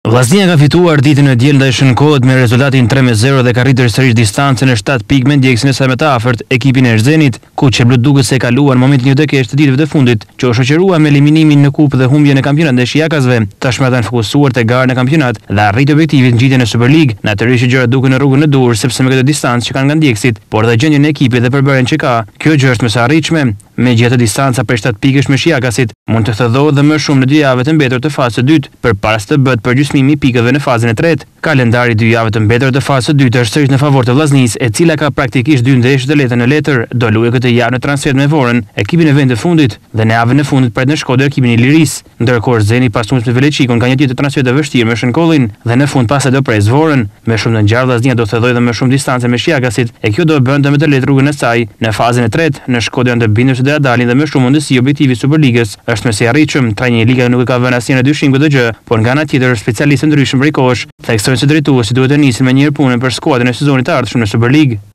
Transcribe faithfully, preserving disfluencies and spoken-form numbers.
Vllaznia ka fituar ditën e diel ndaj Shënkollit me rezultatin tre me zero dhe ka rritur sërish distancën e shtat pikë me ndjekësin e saj më të afërt, ekipin e Erzenit, ku qeblut duket se kaluan momentin një të keq të ditëve të fundit, që u shoqërua me eliminimin në kupë dhe humbjen e kampionatit të shijakasve. Tashmë ata janë fokusuar te gara në kampionat dhe arrit objektivin ngjitjen në Super League. Natyrisht gjërat duken në rrugën e dur sepse me këtë distancë që kanë nga ndjekësit, por dhe gjendjen e ekipit dhe përbërjen që ka, kjo gjë është më së arritshme. Megjithatë distanca për shtat pikësh me shijakasit mund të thëdhohet dhe më shumë në dy javët e mbetur të fazës së dytë, përpara se të bëhet përgjysmimi i pikëve në fazën e tretë. Kalendari i dy javëve të mbetura të fazës së dytë është sërish në favor të vllaznisë, e cila ka praktikisht dy ndeshje të lehta në letër. Do luajë këtë javë në transfer me Vorën, ekipin e vendit të fundit, dhe në javën e fundit pret në Shkodër ekipin e Lirisë, ndërkohë Erzeni pas humbjes me Velçikun ka një tjetër transfer të vështirë me Shënkollin dhe në fund pastaj do pres Vorën. Me shumë të ngjarë vllaznia do thëdhojë dhe më shumë distancë me shijakasit, e kjo do bënte më të lehtë rrugën e saj në fazën e tretë. Në Shkodër janë të bindur se do ja dalin dhe më shumë mundësi objektivi i Superligës është më së arritshëm. Trajneri i ligës nuk e ka vënë asnjë në dyshim këtë gjë, por nga ana tjetër specialistë ndryshëm prej kohësh theksojnë se drejtuesi duhet të nisin me një herë punën për skuadrën e sezonit të ardhshëm në Super League.